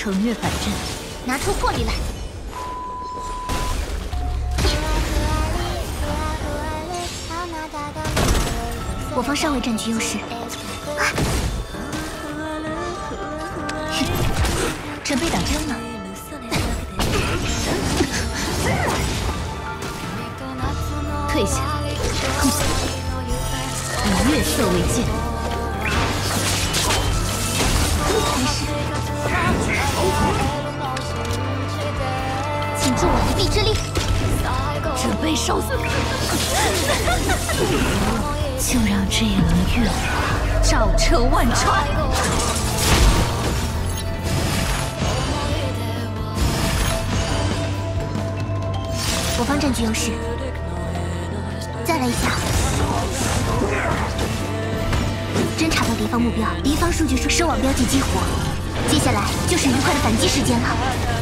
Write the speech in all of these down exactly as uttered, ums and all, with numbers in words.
乘越反阵， 拿出魄力来！我方尚未占据优势，啊、 准备打针吗？退下，以月色为鉴。 没事，请助我一臂之力。 准备受死！就让这一轮月华照彻万川。 我方占据优势，再来一下。侦查到敌方目标，敌方数据说收网标记激活，接下来就是愉快的反击时间了。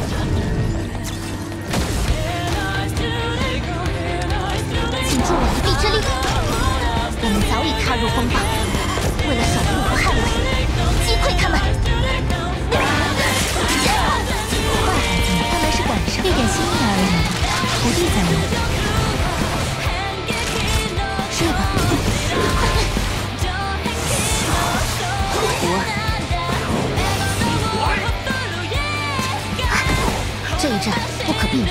请助我一臂之力。我们早已踏入风暴，为了守护和捍卫，击溃他们。 坏孩子们，看来是赶上，一点心意而已，不必在意。睡吧。活。 这一战不可避免。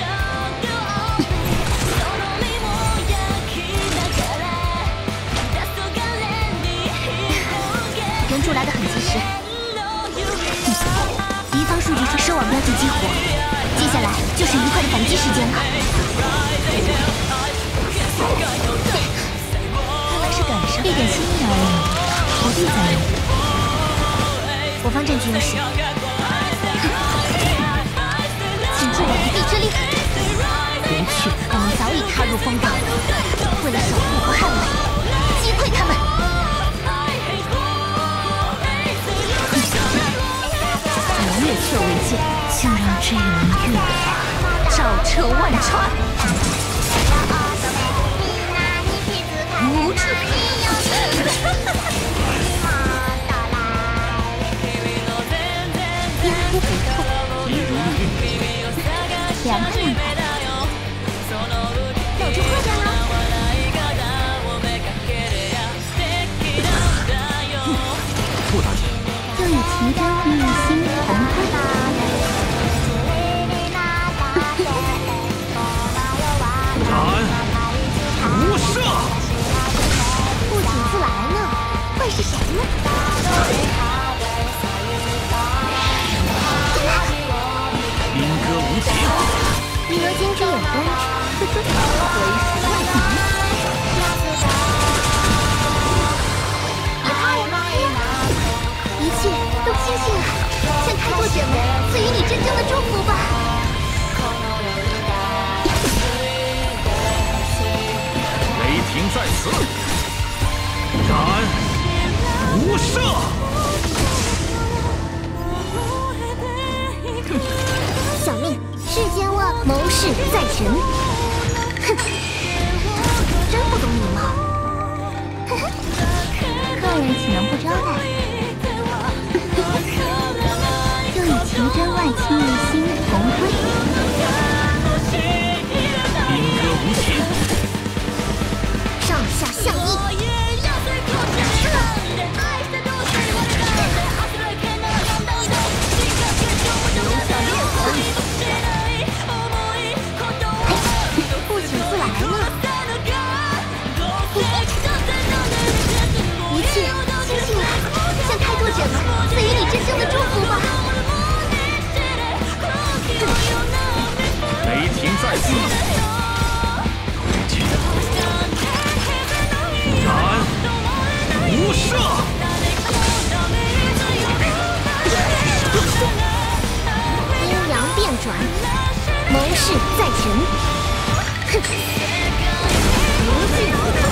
援助来得很及时。敌方数据说收网标记激活，接下来就是愉快的反击时间了。 看来是赶上，一点心意而已，不必在意。 我方占据优势，请助我一臂之力。回去，我们早已踏入风暴，为了守护和捍卫，击溃他们。 以月色为鉴，就让这一轮月华照彻万川。无耻！ 阴扑不透， 一如入狱。 凉快凉快。露出破绽了。 傅大姐， 就以奇珍异心同归。 斩无赦！ 不请自来了，会是谁呢？ 兵戈无情， 女儿精之有功，为时万年。别怕呀，哎呀，一切都清醒了，向开拓者们赐予你真正的祝福吧。 雷霆在此，斩无赦！ 小命，世间万谋事在人。哼，真不懂礼貌。 客人岂能不招待？就以奇珍万顷一心同归。 兵戈无情， 上下相依。 留下烈魂。 不请自来了。一切清醒了，向开拓者们赐予你真正的祝福吧。 雷霆在此，斩无赦！ 阴阳变转，谋事在人。哼，无惧不透。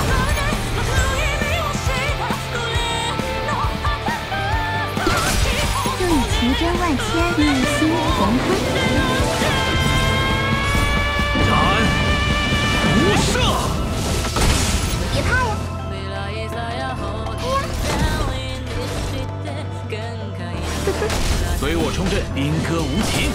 就以奇珍万千一心同归。 斩无赦！ 别怕呀。哎呀， 随我冲阵，兵戈无情。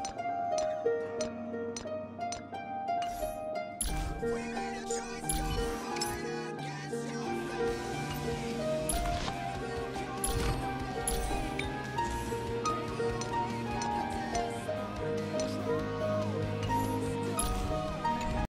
We made a choice.